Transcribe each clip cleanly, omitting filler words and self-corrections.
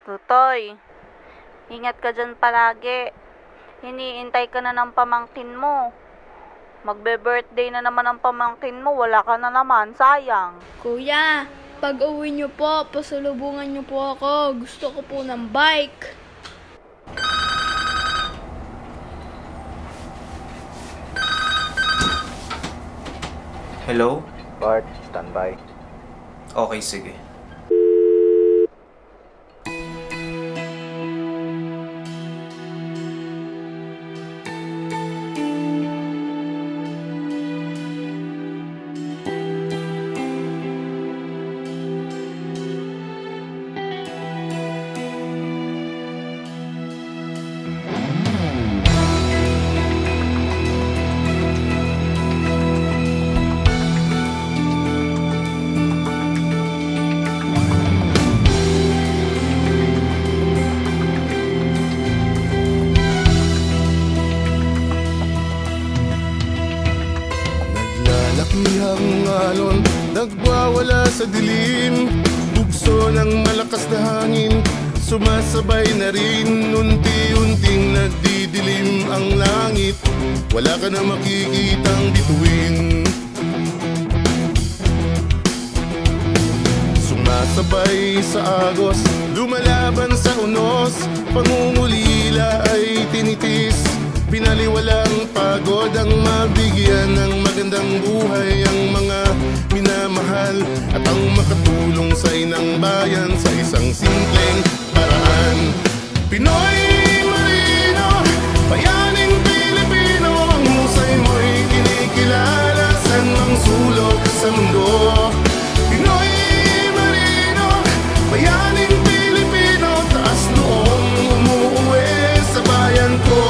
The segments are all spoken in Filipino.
Tutoy, ingat ka dyan palagi. Hiniintay ka na ng pamangkin mo. Magbe-birthday na naman ang pamangkin mo, wala ka na naman, sayang. Kuya, pag uwi niyo po, pasalubungan niyo po ako. Gusto ko po ng bike. Hello? Bart, standby. Okay, sige. Naglalakihang alon, nagwawala sa dilim. Bugso ng malakas na hangin, sumasabay na rin. Unti-unting nagdidilim ang langit, wala ka na makikitang bituin. Sumasabay sa agos, lumalaban sa unos. Pangungulila ay tinitis, pinaliwalang pagod ang mabigyan ng magandang buhay ang mga minamahal at ang makatulong sa inang bayan sa isang simpleng paraan. Pinoy Marino, bayaning Pilipino, ang husay mo'y kinikilala saan mang sulok sa mundo. Pinoy Marino, bayaning Pilipino, taas noong umuwi sa bayan ko.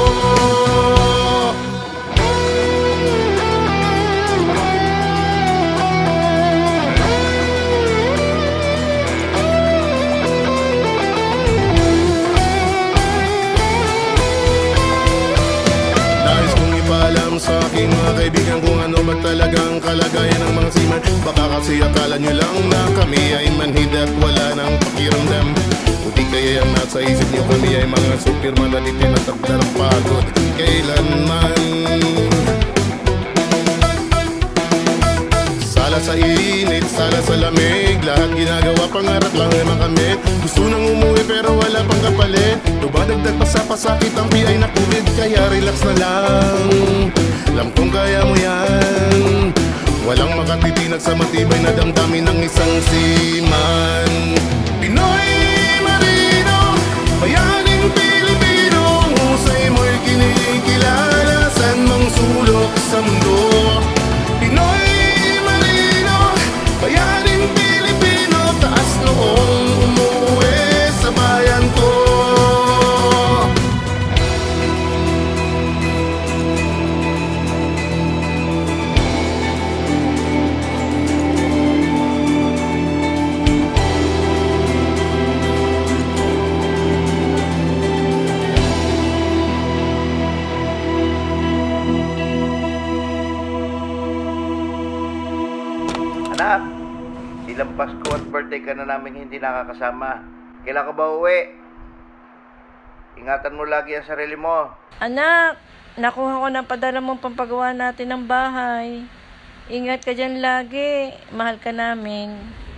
Sa aking mga kaibigan kung ano ba talagang kalagayan ng mga seaman. Baka kasi akala nyo lang na kami ay manhid at wala nang pakiramdam. Buti kaya ang nasa isip nyo kami ay mga superman na di tinatabda ng pagod kailanman. Sala sa init, sala sa lamig, lahat ginagawa pangarap lang ay makamit. Gusto nang umuwi pero wala pang kapalit. Dumadagdag pa sa pasakit ang PI na COVID, kaya relax na lang. Alam kong kaya mo yan. Walang makatitinag sa matibay na damdamin ng isang seaman. Pinoy Marino, bayaning Pilipino, ang husay mo'y kinikilala saan mang sulok sa mundo. Pinoy Marino, bayaning Pilipino, taas noong umuwi sa bayan ko. Anak, ilang Pasko at birthday ka na namin hindi nakakasama. Kailan ka ba uwi? Ingatan mo lagi ang sarili mo. Anak, nakuha ko ng padala mong pampagawa natin ng bahay. Ingat ka dyan lagi. Mahal ka namin.